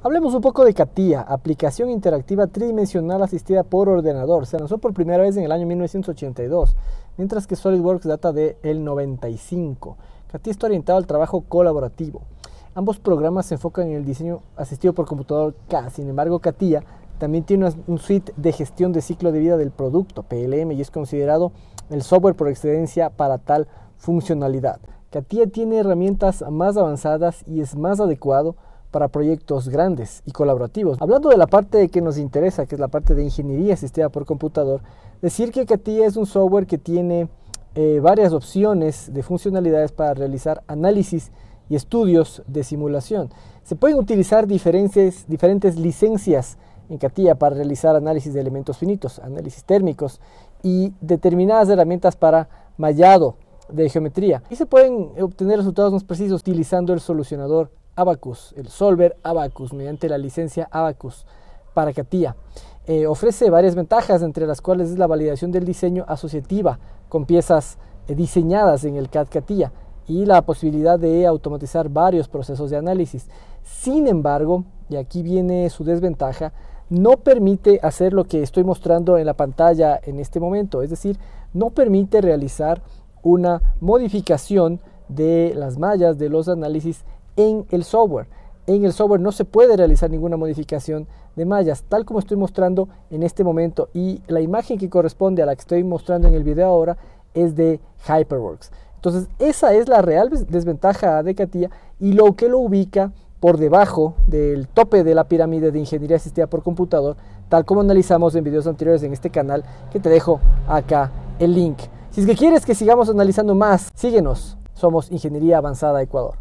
Hablemos un poco de CATIA, aplicación interactiva tridimensional asistida por ordenador. Se lanzó por primera vez en el año 1982, mientras que SolidWorks data del 95. CATIA está orientado al trabajo colaborativo. Ambos programas se enfocan en el diseño asistido por computador CAD. Sin embargo, CATIA también tiene un suite de gestión de ciclo de vida del producto, PLM, y es considerado el software por excelencia para tal funcionalidad. CATIA tiene herramientas más avanzadas y es más adecuado para proyectos grandes y colaborativos. Hablando de la parte que nos interesa, que es la parte de ingeniería asistida por computador, decir que CATIA es un software que tiene varias opciones de funcionalidades para realizar análisis y estudios de simulación. Se pueden utilizar diferentes licencias en CATIA para realizar análisis de elementos finitos, análisis térmicos y determinadas herramientas para mallado de geometría. Y se pueden obtener resultados más precisos utilizando el solucionador Abaqus, el Solver Abaqus, mediante la licencia Abaqus para CATIA. Ofrece varias ventajas, entre las cuales es la validación del diseño asociativa con piezas diseñadas en el CAD CATIA y la posibilidad de automatizar varios procesos de análisis. Sin embargo, y aquí viene su desventaja, no permite hacer lo que estoy mostrando en la pantalla en este momento, es decir, no permite realizar una modificación de las mallas de los análisis en el software. En el software no se puede realizar ninguna modificación de mallas, tal como estoy mostrando en este momento, y la imagen que corresponde a la que estoy mostrando en el video ahora es de HyperWorks. Entonces esa es la real desventaja de CATIA y lo que lo ubica por debajo del tope de la pirámide de ingeniería asistida por computador, tal como analizamos en videos anteriores en este canal, que te dejo acá el link. Si es que quieres que sigamos analizando más, síguenos. Somos Ingeniería Avanzada Ecuador.